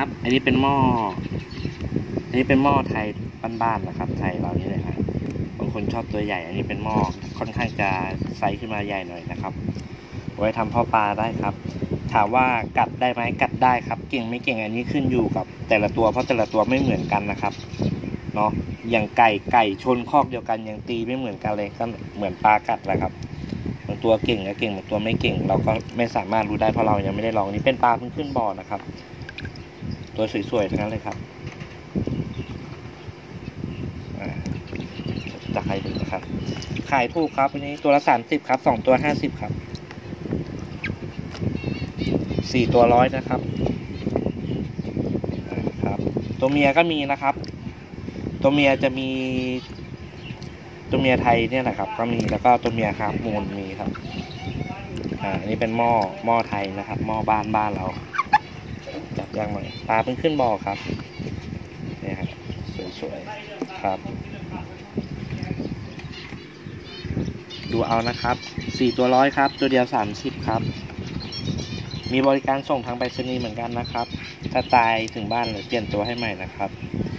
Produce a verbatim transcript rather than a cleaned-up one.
อันนี้เป็นหม้ออันนี้เป็นหม้อไทยบ้านๆนะครับไทยเรานี่เลยครับบางคนชอบตัวใหญ่อันนี้เป็นหม้อค่อนข้างจะไซส์ขึ้นมาใหญ่หน่อยนะครับไว้ทำพ่อปลาได้ครับถามว่ากัดได้ไหมกัดได้ครับเก่งไม่เก่งอันนี้ขึ้นอยู่กับแต่ละตัวเพราะแต่ละตัวไม่เหมือนกันนะครับเนาะอย่างไก่ไก่ชนคอกเดียวกันยังตีไม่เหมือนกันเลยก็เหมือนปลากัดแหละครับบางตัวเก่งก็เก่งบางตัวไม่เก่งเราก็ไม่สามารถรู้ได้เพราะเรายังไม่ได้ลองนี่เป็นปลาเพิ่งขึ้นบ่อนะครับตัวสวยๆทั้งนั้นเลยครับจะขายดูนะครับขายถูกครับอันนี้ตัวละสามสิบครับสองตัวห้าสิบครับสี่ตัวร้อยนะครับครับตัวเมียก็มีนะครับตัวเมียจะมีตัวเมียไทยเนี่ยแหละครับก็มีแล้วก็ตัวเมียครับมูลมีครับอ่าอันนี้เป็นหม้อหม้อไทยนะครับหม้อบ้านบ้านเราจับย่างหน่อยปลาเพิ่งขึ้นบ่อครับเนี่ยครับสวยๆครับดูเอานะครับสี่ตัวร้อยครับตัวเดียวสามสิบครับมีบริการส่งทางไปรษณีย์เหมือนกันนะครับถ้าตายถึงบ้านหรือเปลี่ยนตัวให้ใหม่นะครับ